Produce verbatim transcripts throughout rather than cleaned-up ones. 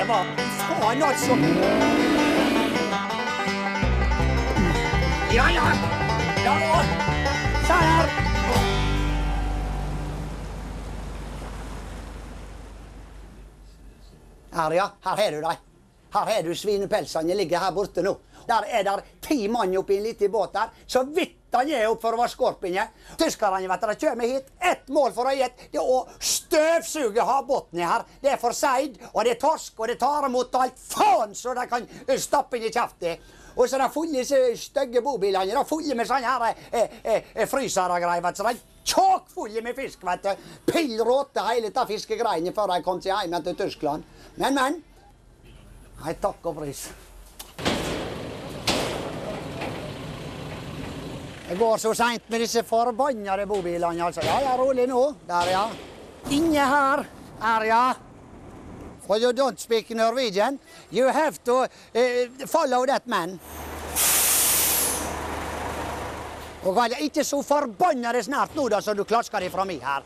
det var faen altså. Ja, ja. Ja, ja. Se her. Her, ja. Her har du deg. Her har du svinepelsene ligger her borte nå. Der er der ti mann oppi en liten båt der. Så vidt han er opp for å være skorpinje. Tyskerne, vet dere, kommer hit. Ett mål for å gi et. Det er å støvsuge havbåten her. Det er for seid, og det er torsk, og det tar imot alt faen så de kan stappe inn i kjeftet. Og så er det fulle stygge bobilene. Da fulle med sånne her eh, eh, frysere og greier, vet du. Så de tjåk fulle med fisk, vet du. Pill råte hele ta fiskegreiene før de kom til hjem til Tyskland. Men, men. Nei, takk og pris. Det går så sent med disse forbannede bobilene, altså. Ja, ja, rolig nå. Der, ja. Inne her. Her, ja. For you don't speak Norwegian, you have to uh, follow that man. Og vel, ikke så forbannede snart nå da, så du klasker ifra meg her.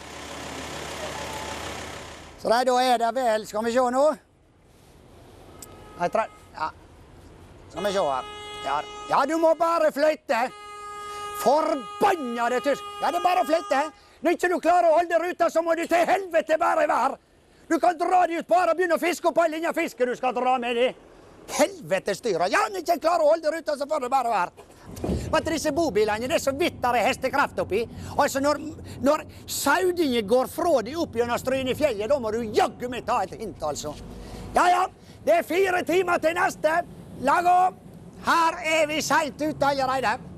Så da er det vel, skal vi se nå? Jeg tror, ja. Skal vi se her. Ja, ja du må bare fløyte. Forbannede tysk. Ja, det er bare å fløyte. Når ikke du klarer å holde ruta, så må du til helvete bare være. Du kan dra de ut bare og begynne å fiske opp all denne fisken du skal dra med de. Helvete styrer. Ja, når ikke klarer å holde ruta, så får det bare være. Vet du, disse bobilene, det er så vidt der er hestekraft oppi. Altså, når, når saudinge går fra de opp gjennom Stryne fjellet, da må du jaggu meg ta et hint, altså. Ja, ja, det er fire timer til neste. Lag opp. Her er vi sent ute allerede.